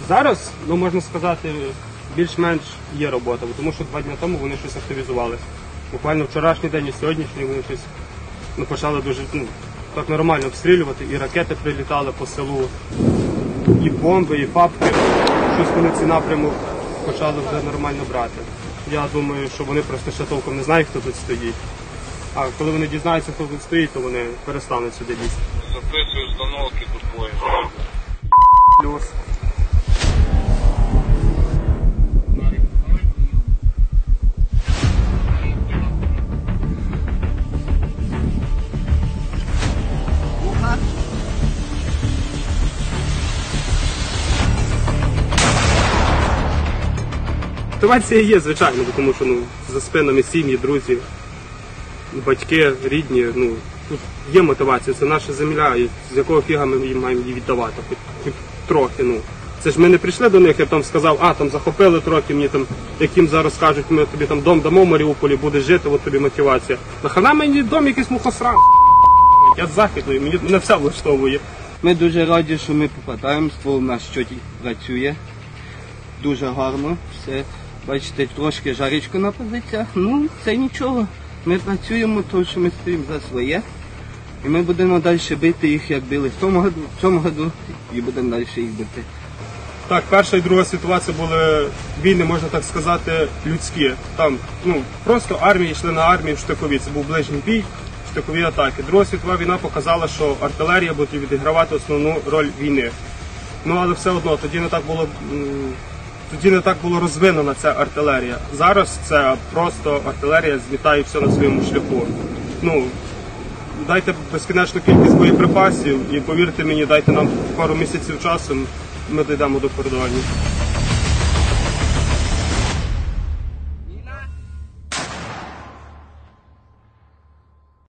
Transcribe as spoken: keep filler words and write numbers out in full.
Зараз, ну можна сказати, більш-менш є робота, тому що два дні тому вони щось активізувалися. Буквально вчорашній день і сьогоднішній вони щось ну, почали дуже ну, так нормально обстрілювати, і ракети прилітали по селу, і бомби, і фабки. Щось вони ці напрямок почали вже нормально брати. Я думаю, що вони просто ще толком не знають, хто тут стоїть. А коли вони дізнаються, хто тут стоїть, то вони перестануть сюди лізти. Записую установки тупої. Плюс. Мотивація є, звичайно, тому що ну, за спинами сім'ї, друзі, батьки, рідні, ну, тут є мотивація, це наша земля, і з якого фіга ми їм маємо її віддавати, хоч, хоч трохи. Ну. Це ж ми не прийшли до них, я там сказав, а, там захопили трохи, мені там, яким зараз кажуть, ми тобі там дом дамо в Маріуполі, будеш жити, от тобі мотивація. Нахана мені дом якийсь мухосран, я з Західної, мені мене все влаштовує. Ми дуже раді, що ми попадаємо, ствол наш чотінь працює, дуже гарно, все. Бачите, трошки жаричку на позиціях, ну це нічого. Ми працюємо, тому що ми стоїмо за своє. І ми будемо далі бити їх, як били в тому году, в цьому году, і будемо далі їх бити. Так, Перша і Друга світова це були війни, можна так сказати, людські. Там, ну, просто армії йшли на армію в штикові, це був ближній бій, штикові атаки. Друга світова війна показала, що артилерія буде відігравати основну роль війни. Ну, але все одно, тоді не так було... Тоді не так було розвинена ця артилерія. Зараз це просто артилерія змітає все на своєму шляху. Ну, дайте безкінечну кількість боєприпасів і повірте мені, дайте нам пару місяців часу, ми дійдемо до кордонів.